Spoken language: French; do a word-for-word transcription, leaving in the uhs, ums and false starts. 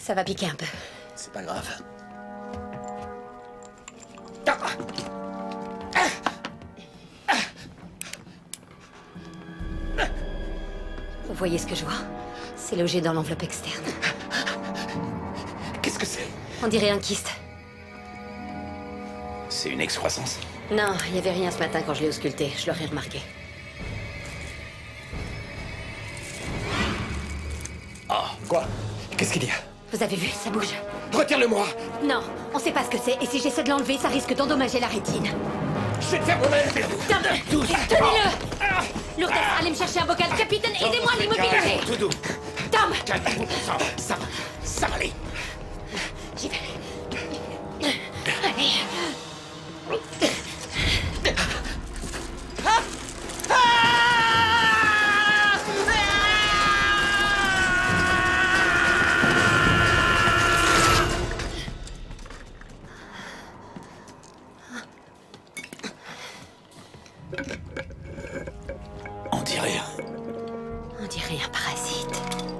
Ça va piquer un peu. C'est pas grave. Vous voyez ce que je vois? C'est logé dans l'enveloppe externe. Qu'est-ce que c'est? On dirait un kyste. C'est une excroissance. Non, il n'y avait rien ce matin quand je l'ai ausculté. Je l'aurais remarqué. Oh, quoi? Qu'est-ce qu'il y a? Vous avez vu? Ça bouge. Retire-le-moi! Non, on sait pas ce que c'est. Et si j'essaie de l'enlever, ça risque d'endommager la rétine. Je vais te faire moi-même! Tom, tenez-le! Lourdes, allez me chercher un bocal. Capitaine, aidez-moi à l'immobiliser! Tout doux. Tom! Calme-vous, ça, ça va, ça va aller. J'y vais. Allez. On dirait... On dirait un parasite.